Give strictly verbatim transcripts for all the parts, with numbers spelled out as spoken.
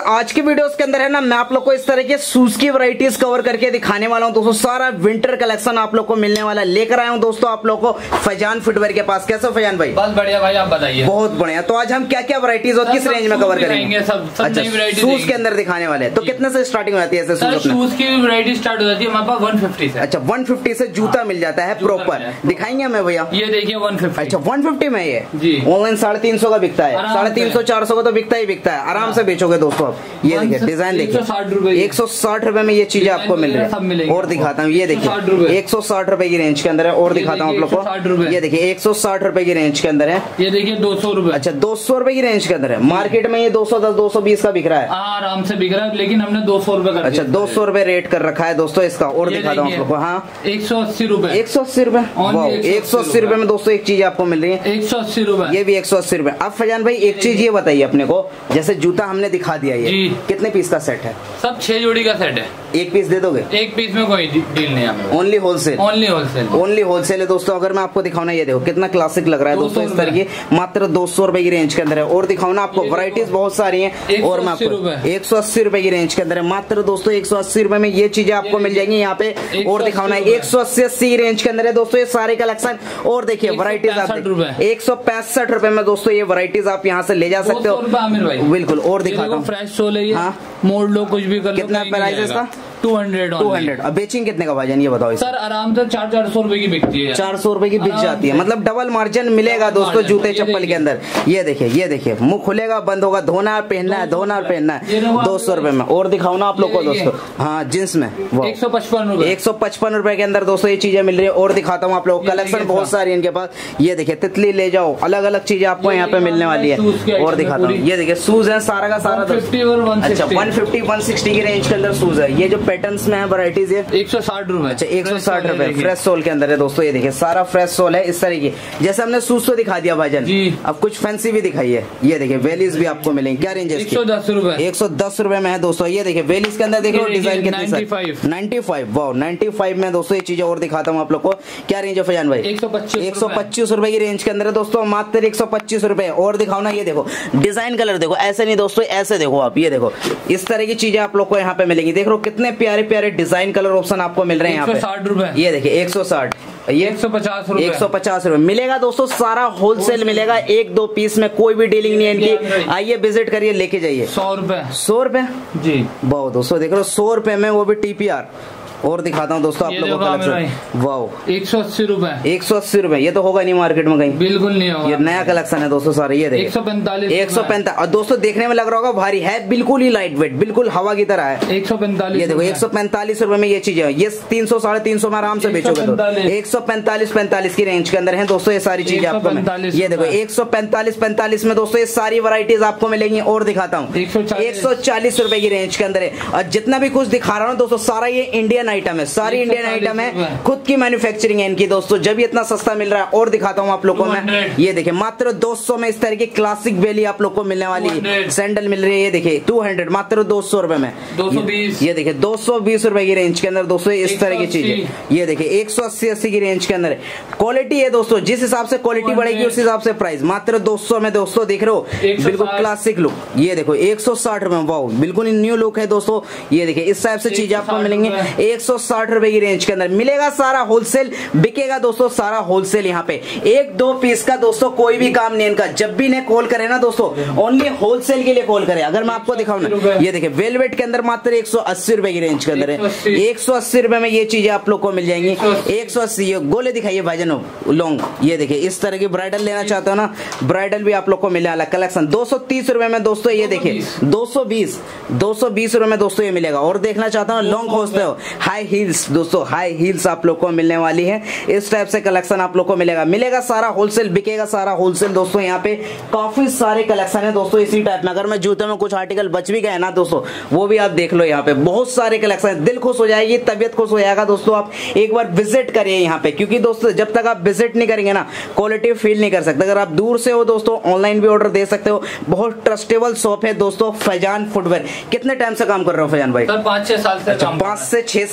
आज के वीडियोस के अंदर है ना, मैं आप लोग को इस तरह के शूज की वैरायटीज कवर करके दिखाने वाला हूं दोस्तों। सारा विंटर कलेक्शन आप लोग को मिलने वाला लेकर आया हूं दोस्तों आप लोग को फैजान फुटवेयर के पास। कैसे फैजान भाई? बस बढ़िया भाई, आप बताइए। बहुत बढ़िया। तो आज हम क्या क्या वैरायटीज और किस रेंज में कवर करेंगे? सब सब अच्छा, शूज के अंदर दिखाने वाले। तो कितने से स्टार्टिंग हो जाती है ऐसे शूज की वैरायटी स्टार्ट हो जाती है हमारे पास वन फिफ्टी से। अच्छा, वन फिफ्टी से जूता मिल जाता है प्रॉपर। दिखाएंगे हमें भैया? ये देखिए वन फिफ्टी। अच्छा, वन फिफ्टी में ये जी ऑनलाइन साढ़े तीन सौ का बिकता है। साढ़े तीन सौ चार सौ का तो बिकता ही बिकता है। आराम से बेचोगे दोस्तों आप। ये देखिए डिजाइन देखिए, एक सौ साठ रुपए में ये चीजें आपको मिल रही है। और दिखाता हूँ, ये देखिए एक सौ साठ रुपए की रेंज के अंदर है। और दिखाता हूँ आप लोग को, ये देखिए एक सौ साठ रुपए की रेंज के अंदर है। ये देखिए दो सौ रुपए। अच्छा, दो सौ रुपए की रेंज के अंदर है। मार्केट में ये दो सौ दस दो सौ बीस का बिक रहा है। आराम से बिक रहा है, लेकिन हमने दो सौ रुपए। अच्छा, दो सौ रुपए रेट कर रखा है दोस्तों इसका। और दिखाता हूँ आप लोग को। हाँ, एक सौ अस्सी रुपए। एक सौ अस्सी रुपए एक सौ अस्सी रुपए में दोस्तों एक चीज आपको मिल रही है। एक सौ अस्सी रुपए, ये भी एक सौ अस्सी रुपए। अब फैजान भाई एक चीज ये बताइए अपने को, जैसे जूता हमने दिखा दिया, ये कितने पीस का सेट है? सब छह जोड़ी का सेट है। एक पीस दे दोगे? एक पीस में कोई डील नहीं है। Only wholesale. Only wholesale. Only wholesale है दोस्तों। अगर मैं आपको दिखाऊं ना, ये देखो कितना क्लासिक लग रहा है दोस्तों। इस तरह की मात्र दो सौ रुपए की रेंज के अंदर है। और दिखाऊं ना आपको, वैरायटीज बहुत सारी हैं। और मैं आपको एक सौ अस्सी रुपए की रेंज के अंदर है मात्र दोस्तों। एक सौ अस्सी रुपए में ये चीजें आपको मिल जाएंगी यहाँ पे। और दिखाऊं ना, एक सौ अस्सी अस्सी रेंज के अंदर है दोस्तों ये सारे कलेक्शन। और देखिए वैरायटीज आप एक सौ पैंसठ रुपए में दोस्तों ये वैरायटीज आप यहाँ से ले जा सकते हो। बिल्कुल। और दिखाता हूँ, फ्रेश सोल है। हाँ, मोड़ लो कुछ भी कर लो। कितना प्राइस इसका? Two hundred two hundred. अब बेचिंग कितने का भाईजान ये बताओ? सर आराम से चार चार सौ रुपए की बिकती है। चार सौ रुपए की बिक जाती है, मतलब डबल मार्जिन मिलेगा दोस्तों जूते चप्पल के अंदर। ये देखिए, ये देखिए मुंह खुलेगा बंद होगा, धोना है पहनना है, धोना और पहनना है। दो सौ रुपए में। और दिखाओ ना आप लोग को दोस्तों। हाँ, जींस में एक सौ पचपन रुपए। एक सौ पचपन रुपए के अंदर दोस्तों ये चीजें मिल रही है। और दिखाता हूँ आप लोग, कलेक्शन बहुत सारी इनके पास। ये देखिए तितली ले जाओ, अलग अलग चीजें आपको यहाँ पे मिलने वाली है। और दिखाता हूँ, ये देखिए शूज है सारा का सारा। अच्छा, वन फिफ्टी वन सिक्सटी की रेंज के अंदर शूज है। ये जो पैटर्न्स में है एक सौ साठ रुपए। अच्छा, एक सौ साठ रुपए फ्रेश सोल के अंदर है दोस्तों। ये देखिए सारा फ्रेश सोल है इस तरीके। जैसे हमने शूज तो दिखा दिया भाईजान, अब कुछ फैंसी भी दिखाई है। ये देखिए वेलीज भी आपको मिलेंगे। क्या रेंज है? एक सौ दस रुपए। एक सौ दस रुपए में है दोस्तों। ये देखिए वेलीज के अंदर देखो डिजाइन कितनी है। Ninety five. Wow, ninety five में दोस्तों ये चीजें। और दिखाता हूँ आप लोग को, क्या रेंज है फैजान भाई? एक सौ पच्चीस एक सौ पच्चीस रुपए की रेंज के अंदर है दोस्तों, मात्र एक सौ पच्चीस रुपए। और दिखाओ ना, ये देखो डिजाइन कलर देखो, ऐसे नहीं दोस्तों, ऐसे देखो आप। ये देखो इस तरह की चीजें आप लोग को यहाँ पे मिलेंगी। देख लो कितने प्यारे प्यारे डिजाइन कलर ऑप्शन आपको मिल रहे हैं यहाँ पे। साठ रुपए। ये देखिए एक सौ साठ, ये एक सौ पचास रुपए। एक सौ पचास रुपए मिलेगा दोस्तों। सारा होलसेल मिलेगा, एक दो पीस में कोई भी डीलिंग नहीं है इनकी। आइए विजिट करिए, लेके जाइए। सौ रुपए। सौ रुपए जी। बहुत दोस्तों देख लो, सौ रुपए में, वो भी टीपीआर। और दिखाता हूँ दोस्तों आप लोगों को कलेक्शन। वाओ, एक सौ अस्सी रुपए। एक सौ अस्सी रुपए। ये तो होगा नहीं मार्केट में कहीं, बिल्कुल नहीं होगा। ये नया कलेक्शन है दोस्तों सारे। ये देखिए एक सौ पैंतालीस। एक सौ पैंतालीस। और दोस्तों देखने में लग रहा होगा भारी है, बिल्कुल ही लाइट वेट, बिल्कुल हवा की तरह है। एक सौ पैंतालीस। ये देखो एक सौ पैंतालीस रुपए में ये चीजें। ये तीन सौ साढ़े तीन सौ में आराम से बेचोगे तो। एक सौ पैंतालीस पैंतालीस की रेंज के अंदर है दोस्तों ये सारी चीजें आपको। ये देखो एक सौ पैंतालीस पैंतालीस में दोस्तों ये सारी वैरायटीज आपको मिलेंगी। और दिखाता हूँ एक सौ चालीस रुपए की रेंज के अंदर है। और जितना भी कुछ दिखा रहा हूँ दोस्तों, सारा ये इंडियन आइटम है, सारी इंडियन आइटम है, खुद की मैन्युफैक्चरिंग है इनकी दोस्तों, जब इतना सस्ता मिल रहा है। और दिखाता हूँ आप लोगों को मैं, ये देखिए मात्र दो सौ में इस तरह की क्लासिक वेली आप लोग को मिलने वाली है। सैंडल मिल रही है, ये देखिए दो सौ मात्र दो सौ रुपए में। दो सौ बीस। ये देखिए दो सौ बीस रुपए की रेंज के अंदर दोस्तों इस तरह की चीजें। ये देखिए एक सौ अस्सी अस्सी की रेंज के अंदर क्वालिटी है दोस्तों। जिस हिसाब से क्वालिटी बढ़ेगी उस हिसाब से प्राइस। मात्र दो सौ में दोस्तों देख रहे हो, बिल्कुल क्लासिक लुक। ये देखो एक सौ साठ रुपए। वाओ, बिल्कुल न्यू लुक है दोस्तों। ये देखिए इस टाइप से चीजें आपको मिलेंगे एक सौ साठ रुपए की रेंज के अंदर। मिलेगा सारा होलसेल, बिकेगा दोस्तों सारा होलसेल। यहाँ पे एक दो पीस का दोस्तों कोई भी काम नहीं इनका। जब भी ने कॉल करे ना दोस्तों, ओनली होलसेल के लिए कॉल करे। अगर मैं आपको दिखाऊं ना, ये देखिए वेलवेट के अंदर मात्र एक सौ अस्सी रुपए की रेंज के अंदर है। एक सौ अस्सी रुपए में ये चीजें आप लोग को मिल जाएंगी। एक सौ अस्सी। गोले दिखाइए भाईजान लॉन्ग। ये देखिए इस तरह की ब्राइडल लेना चाहते हो ना, ब्राइडल भी आप लोग को मिलने वाला कलेक्शन। दो सौ तीस रुपए में दोस्तों ये देखिए दो सौ बीस दो सौ बीस रुपए में दोस्तों ये मिलेगा। और देखना चाहता हूँ लॉन्ग खोजते हो, हाई हील्स दोस्तों, हाई हील्स आप लोग को मिलने वाली है। इस टाइप से कलेक्शन आप लोग को मिलेगा। मिलेगा सारा होलसेल, बिकेगा सारा होलसेल दोस्तों। यहाँ पे काफी सारे कलेक्शन है दोस्तों इसी टाइप में। अगर मैं जूते में कुछ आर्टिकल बच भी गए ना दोस्तों, वो भी आप देख लो। यहाँ पे बहुत सारे कलेक्शन है, दिल खुश हो जाएगी, तबियत खुश हो जाएगा दोस्तों। आप एक बार विजिट करिए यहाँ पे, क्योंकि दोस्तों जब तक आप विजिट नहीं करेंगे ना, क्वालिटी फील नहीं कर सकते। अगर आप दूर से हो दोस्तों, ऑनलाइन भी ऑर्डर दे सकते हो। बहुत ट्रस्टेबल शॉप है दोस्तों फैजान फुटवेयर। कितने टाइम से काम कर रहे हो फैजान भाई? पाँच छह साल से। पाँच से छह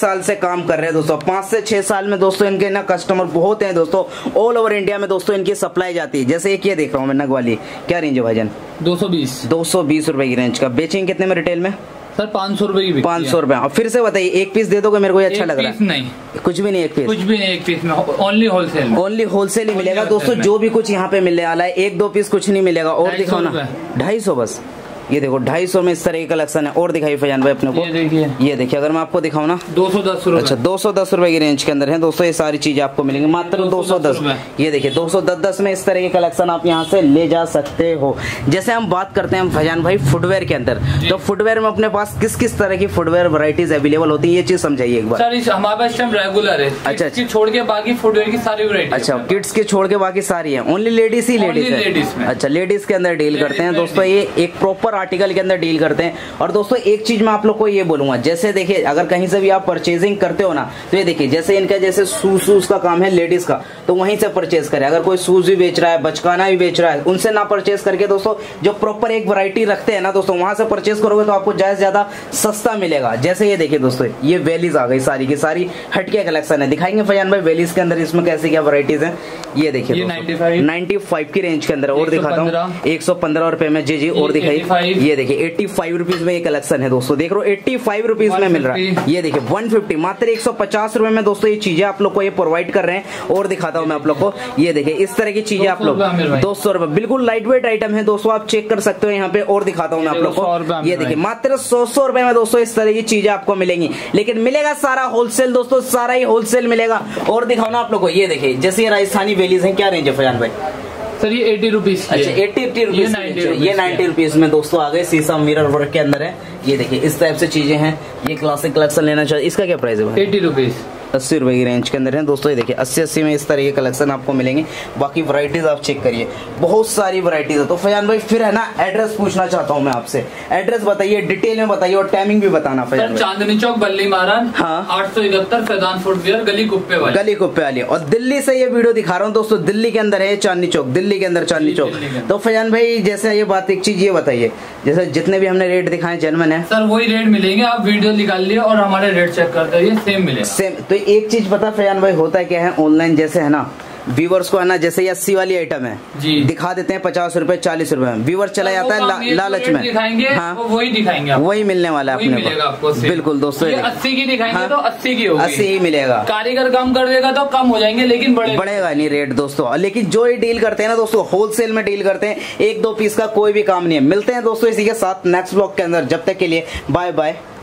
साल से काम कर रहे हैं दोस्तों। पांच से छह साल में दोस्तों इनके ना कस्टमर बहुत हैं दोस्तों। ऑल ओवर इंडिया में दोस्तों इनकी सप्लाई जाती है। जैसे एक ये देख रहा हूँ मैं नग वाली, क्या रेंज है भाईजान? दो सौ बीस दो सौ बीस रुपए की रेंज का। बेचेंगे कितने में रिटेल में? सर पाँच सौ रुपए की। पाँच सौ रुपए। फिर से बताइए, एक पीस दे दोगे मेरे को, अच्छा लग रहा है? नहीं, कुछ भी नहीं, एक पीस कुछ भी नहीं, एक पीस में ओनली होलसेल। ओनली होलसेल ही मिलेगा दोस्तों। जो भी कुछ यहाँ पे मिलने वाला है, एक दो पीस कुछ नहीं मिलेगा। और दिखाओ ना, ढाई सौ बस। ये देखो ढाई सौ में इस तरह की कलेक्शन है। और दिखाई फैजान भाई अपने को, ये देखिए, ये देखिए अगर मैं आपको दिखाऊं ना, दो सौ दस रुपए। अच्छा, दो सौ दस रुपए की रेंज के अंदर है दोस्तों। ये सारी चीजें आपको मिलेंगी मात्र दो सौ दस। ये देखिए दो सौ दस दस में इस तरह की कलेक्शन आप यहाँ से ले जा सकते हो। जैसे हम बात करते हैं फैजान भाई फुटवेयर के अंदर, तो फुटवेयर में अपने पास किस किस तरह की फुटवेयर वैरायटीज अवेलेबल होती है, ये चीज समझाइए एक बार। सर हमारे पास टाइम रेगुलर है। अच्छा, छोड़ के बाकी फुटवेयर की सारी वैरायटी। अच्छा, किड्स के छोड़ के बाकी सारी है। ओनली लेडीज ही लेडीज है। अच्छा, लेडीज के अंदर डील करते हैं दोस्तों। ये एक प्रॉपर आर्टिकल के अंदर करते हैं। और दोस्तों एक चीज मैं आप लोग को ये बोलूंगा, जैसे देखिए अगर कहीं से भी आप परचेजिंग करते हो ना, तो ये देखिए जैसे इनका जैसे शूज शूज का काम है लेडीज का, तो वहीं से परचेज करें। अगर कोई शूज भी बेच रहा है, बचकाना भी बेच रहा है, उनसे ना परचेज करके दोस्तों जो प्रॉपर एक वैरायटी रखते हैं ना दोस्तों, वहां से परचेज करोगे तो आपको ज्यादा से ज्यादा सस्ता मिलेगा। जैसे ये देखिए दोस्तों, ये वेलीज आ गई, सारी की सारी हटके कलेक्शन है। दिखाएंगे फैजान भाई वेलीज के अंदर इसमें कैसे क्या वैरायटीज है। ये देखिए नाइन्टी फाइव की रेंज के अंदर। और दिखाता हूँ एक सौ पंद्रह रुपए में। जी जी और दिखाई, ये देखिए एट्टी फाइव रुपीज में कलेक्शन है दोस्तों। देख रहे हो एट्टी फाइव रुपीज में मिल रहा है। ये देखिए वन फिफ्टी, मात्र एक सौ पचास रुपए में दोस्तों ये चीजें आप लोग को ये प्रोवाइड कर रहे हैं। और दिखाता हूं मैं आप लोग को, ये देखिए इस तरह की चीजें आप लोग दो सौ रुपए, बिल्कुल लाइट वेट आइटम है दोस्तों, आप चेक कर सकते हो यहाँ पे। और दिखाता हूं मैं आप लोग को, ये देखिए मात्र सौ सौ रुपए में दोस्तों इस तरह की चीजें आपको मिलेंगी। लेकिन मिलेगा सारा होलसेल दोस्तों, सारा ही होलसेल मिलेगा। और दिखाओ ना आप लोग को, ये देखिए जैसे ये राजस्थानी वेलीज है, क्या रेंज है फैजान भाई? सर ये एटी रुपीज। अच्छा, एट्टी एट्टी रुपीज, ये नाइन्टी रुपीज में दोस्तों आ गए। शीशा मिरर वर्क के अंदर है। ये देखिए इस टाइप से चीजें हैं। ये क्लासिक कलेक्शन लेना चाहिए। इसका क्या प्राइस है भाई? एटी रुपीज, अस्सी रुपए की रेंज के अंदर है दोस्तों। ये देखिए अस्सी अस्सी में इस तरह के कलेक्शन आपको मिलेंगे। बाकी वैरायटीज आप चेक करिए, बहुत सारी वैरायटीज है। तो फैजान भाई फिर है ना एड्रेस पूछना चाहता हूँ मैं आपसे, एड्रेस बताइए, डिटेल में बताइए और टाइमिंग भी बताना फैजान भाई। चांदनी चौक बल्ली महाराज, हाँ, आठ सौ इकहत्तर फैजान फुटवियर, गली कुप्पे वाली, गली कुप्पे वाली। और दिल्ली से ये वीडियो दिखा रहा हूँ दोस्तों, दिल्ली के अंदर है चांदनी चौक, दिल्ली के अंदर चांदनी चौक। तो फैजान भाई जैसे ये बात, एक चीज ये बताइए, जैसे जितने भी हमने रेट दिखाए जेन्युइन है सर, वही रेट मिलेंगे। आप वीडियो निकाल लिए और हमारे रेट चेक करते हैं, सेम मिलेगा सेम। तो एक चीज पता फैजान भाई होता है क्या है, ऑनलाइन जैसे है ना व्यूवर्स को है ना, जैसे ये अस्सी वाली आइटम है जी, दिखा देते हैं पचास रुपए चालीस रुपए में, व्यूवर चला जाता है ला, लालच में। दिखाएंगे हाँ, वही दिखाएंगे, वही मिलने वाला है अपने को आपको। बिल्कुल दोस्तों, अस्सी की दिखाएंगे हाँ, तो अस्सी की होगी, अस्सी ही मिलेगा। कारीगर कम कर देगा तो कम हो जाएंगे, लेकिन बढ़े बढ़ेगा नहीं रेट दोस्तों। लेकिन जो ये डील करते हैं ना दोस्तों, होलसेल में डील करते हैं, एक दो पीस का कोई भी काम नहीं है। मिलते हैं दोस्तों इसी के साथ नेक्स्ट ब्लॉग के अंदर। जब तक के लिए बाय बाय।